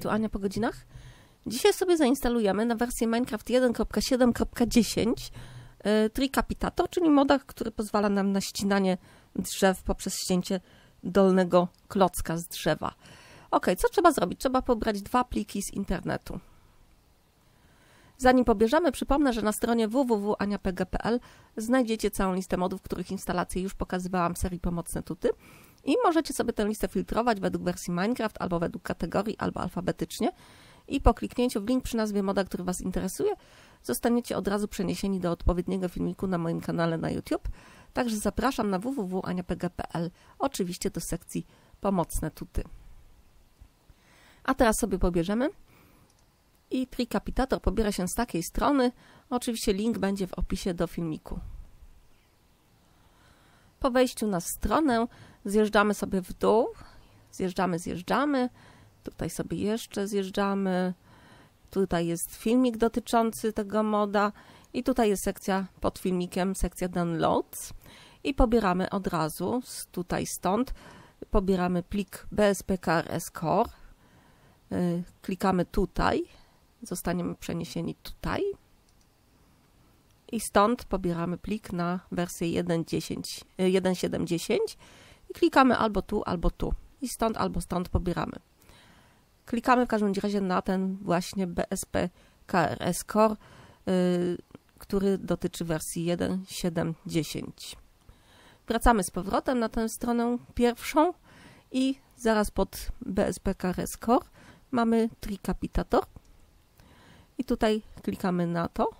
tu Ania po godzinach. Dzisiaj sobie zainstalujemy na wersję Minecraft 1.7.10 Tricapitator, czyli moda, który pozwala nam na ścinanie drzew poprzez ścięcie dolnego klocka z drzewa. Ok, co trzeba zrobić? Trzeba pobrać 2 pliki z internetu. Zanim pobierzemy, przypomnę, że na stronie www.aniapg.pl znajdziecie całą listę modów, których instalację już pokazywałam w serii Pomocne Tuty i możecie sobie tę listę filtrować według wersji Minecraft, albo według kategorii, albo alfabetycznie i po kliknięciu w link przy nazwie moda, który Was interesuje, zostaniecie od razu przeniesieni do odpowiedniego filmiku na moim kanale na YouTube. Także zapraszam na www.aniapg.pl, oczywiście do sekcji Pomocne Tuty. A teraz sobie pobierzemy. I Tricapitator pobiera się z takiej strony. Oczywiście link będzie w opisie do filmiku. Po wejściu na stronę zjeżdżamy sobie w dół. Zjeżdżamy. Tutaj sobie jeszcze zjeżdżamy. Tutaj jest filmik dotyczący tego moda. I tutaj jest sekcja pod filmikiem, sekcja Downloads. I pobieramy od razu, stąd, pobieramy plik BSP-KRS Core. Klikamy tutaj. Zostaniemy przeniesieni tutaj i stąd pobieramy plik na wersję 1.7.10 i klikamy albo tu i stąd albo stąd pobieramy. Klikamy w każdym razie na ten właśnie BSP KRS Core, który dotyczy wersji 1.7.10. Wracamy z powrotem na tę stronę pierwszą i zaraz pod BSP KRS Core mamy Tricapitator. I tutaj klikamy na to,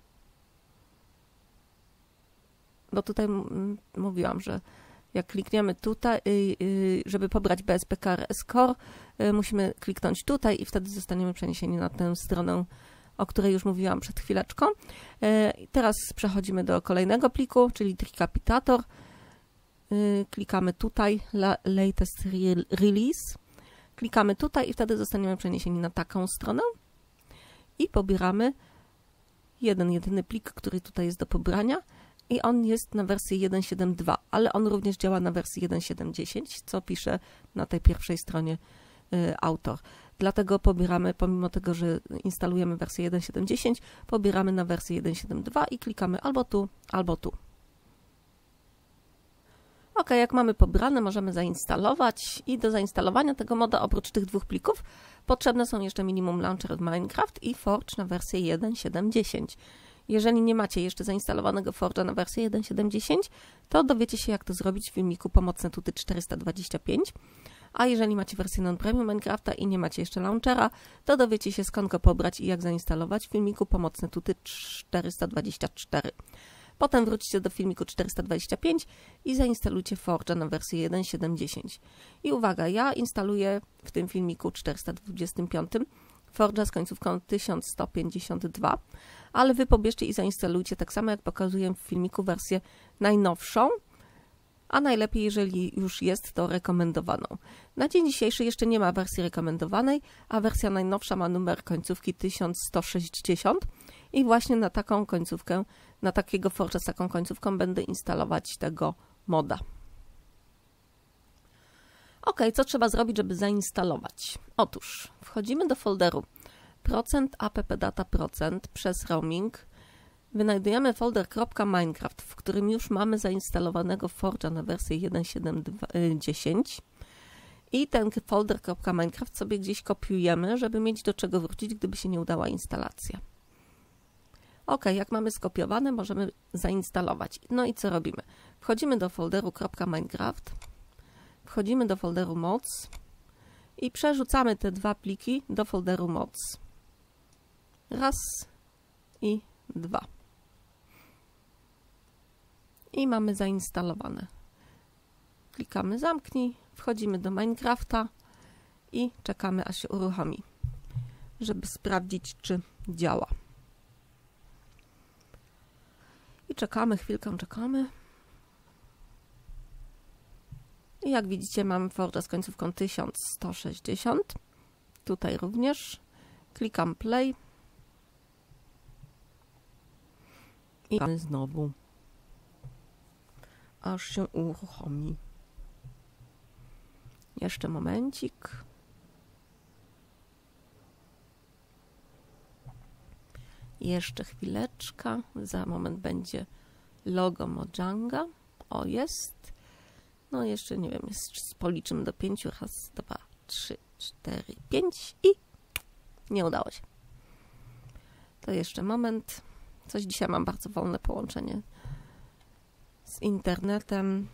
bo tutaj mówiłam, że jak klikniemy tutaj, żeby pobrać BSP KRS Core, musimy kliknąć tutaj i wtedy zostaniemy przeniesieni na tę stronę, o której już mówiłam przed chwileczką. Teraz przechodzimy do kolejnego pliku, czyli Tricapitator. Klikamy tutaj, Latest Release. Klikamy tutaj i wtedy zostaniemy przeniesieni na taką stronę. I pobieramy jedyny plik, który tutaj jest do pobrania i on jest na wersji 1.7.2, ale on również działa na wersji 1.7.10, co pisze na tej pierwszej stronie autor. Dlatego pobieramy, pomimo tego, że instalujemy wersję 1.7.10, pobieramy na wersję 1.7.2 i klikamy albo tu, albo tu. Ok, jak mamy pobrane, możemy zainstalować i do zainstalowania tego moda oprócz tych 2 plików potrzebne są jeszcze Minimum Launcher od Minecraft i Forge na wersję 1.7.10. Jeżeli nie macie jeszcze zainstalowanego Forge'a na wersję 1.7.10, to dowiecie się, jak to zrobić w filmiku Pomocne Tuty 425. A jeżeli macie wersję non-premium Minecrafta i nie macie jeszcze launchera, to dowiecie się, skąd go pobrać i jak zainstalować w filmiku Pomocne Tuty 424. Potem wróćcie do filmiku 425 i zainstalujcie Forge'a na wersję 1.7.10. I uwaga, ja instaluję w tym filmiku 425 Forge'a z końcówką 1152, ale Wy pobierzcie i zainstalujcie tak samo, jak pokazuję w filmiku, wersję najnowszą, a najlepiej, jeżeli już jest, to rekomendowaną. Na dzień dzisiejszy jeszcze nie ma wersji rekomendowanej, a wersja najnowsza ma numer końcówki 1160 i właśnie na taką końcówkę, na takiego Forge'a z taką końcówką będę instalować tego moda. Ok, co trzeba zrobić, żeby zainstalować? Otóż wchodzimy do folderu %appdata% przez roaming. Wynajdujemy folder .minecraft, w którym już mamy zainstalowanego Forge'a na wersję 1.7.10 i ten folder .minecraft sobie gdzieś kopiujemy, żeby mieć do czego wrócić, gdyby się nie udała instalacja. Ok, jak mamy skopiowane, możemy zainstalować. No i co robimy? Wchodzimy do folderu .minecraft, wchodzimy do folderu mods i przerzucamy te 2 pliki do folderu mods. Raz i 2. I mamy zainstalowane. Klikamy zamknij, wchodzimy do Minecrafta i czekamy, aż się uruchomi, żeby sprawdzić, czy działa. I czekamy, chwilkę czekamy. I jak widzicie, mamy Forge'a z końcówką 1160. Tutaj również. Klikam play. I znowu, aż się uruchomi. Jeszcze momencik. Jeszcze chwileczka, za moment będzie logo Mojanga. O, jest. No jeszcze nie wiem, policzymy do 5. Raz, 2, 3, 4, 5 i nie udało się. To jeszcze moment. Coś dzisiaj mam bardzo wolne połączenie z internetem.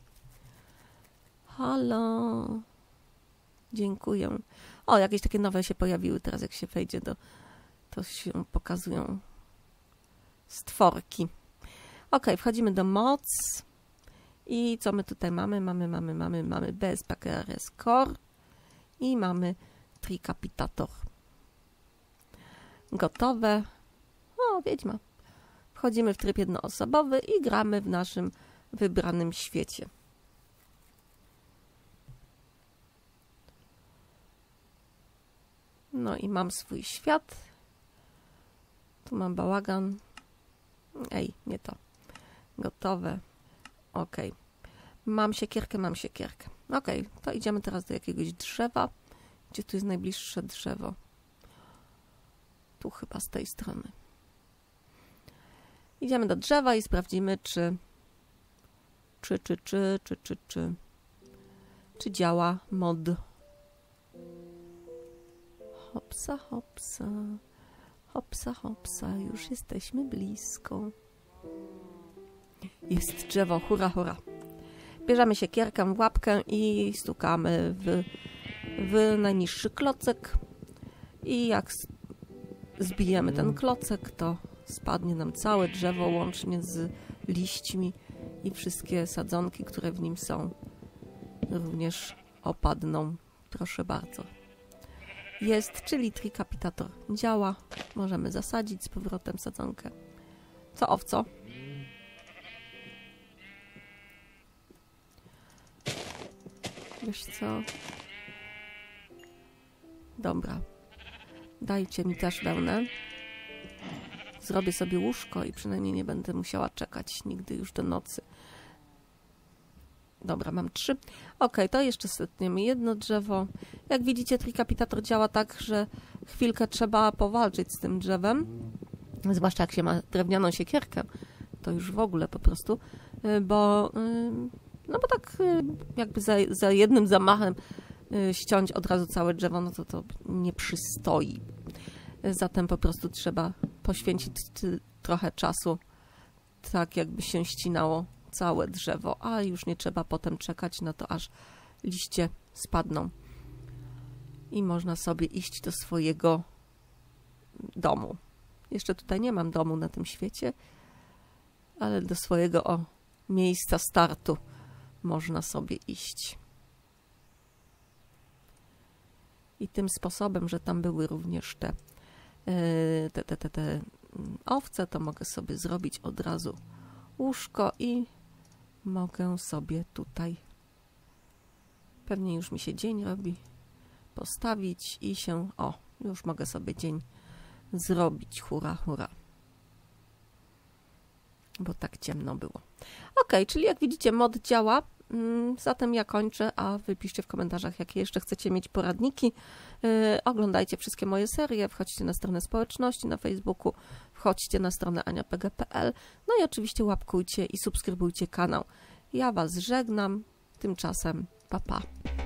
Halo. Dziękuję. O, jakieś takie nowe się pojawiły teraz, jak się wejdzie to się pokazują stworki. Ok, wchodzimy do moc. I co my tutaj mamy? Mamy BSP KRS Core i mamy Tricapitator. Gotowe. O, wiedźma. Wchodzimy w tryb jednoosobowy i gramy w naszym wybranym świecie. No i mam swój świat. Tu mam bałagan. Ej, nie to. Gotowe. Ok. Mam siekierkę. Ok, to idziemy teraz do jakiegoś drzewa. Gdzie tu jest najbliższe drzewo? Tu chyba z tej strony. Idziemy do drzewa i sprawdzimy, czy działa mod. Hopsa, hopsa. Hopsa, hopsa. Już jesteśmy blisko. Jest drzewo, hurra, hurra. Bierzemy siekierkę w łapkę i stukamy w najniższy klocek. I jak zbijemy ten klocek, to spadnie nam całe drzewo łącznie z liśćmi i wszystkie sadzonki, które w nim są, również opadną. Proszę bardzo. Jest, czyli Tricapitator działa. Możemy zasadzić z powrotem sadzonkę. Co owco? Wiesz co? Dobra. Dajcie mi też wełnę. Zrobię sobie łóżko i przynajmniej nie będę musiała czekać nigdy już do nocy. Dobra, mam 3. Ok, to jeszcze setniemy jedno drzewo. Jak widzicie, Tricapitator działa tak, że chwilkę trzeba powalczyć z tym drzewem. Zwłaszcza jak się ma drewnianą siekierkę. To już w ogóle po prostu. Bo tak jakby za jednym zamachem ściąć od razu całe drzewo, no to nie przystoi. Zatem po prostu trzeba poświęcić trochę czasu, tak jakby się ścinało całe drzewo, a już nie trzeba potem czekać na to, aż liście spadną. I można sobie iść do swojego domu. Jeszcze tutaj nie mam domu na tym świecie, ale do swojego miejsca startu można sobie iść. I tym sposobem, że tam były również te owce, to mogę sobie zrobić od razu łóżko i mogę sobie tutaj, pewnie już mi się dzień robi, postawić i się, już mogę sobie dzień zrobić, hura, hura. Bo tak ciemno było. Ok, czyli jak widzicie, mod działa. Zatem ja kończę, a wy piszcie w komentarzach, jakie jeszcze chcecie mieć poradniki. Oglądajcie wszystkie moje serie, wchodźcie na stronę społeczności na Facebooku, wchodźcie na stronę aniapg.pl, no i oczywiście łapkujcie i subskrybujcie kanał. Ja was żegnam, tymczasem pa pa.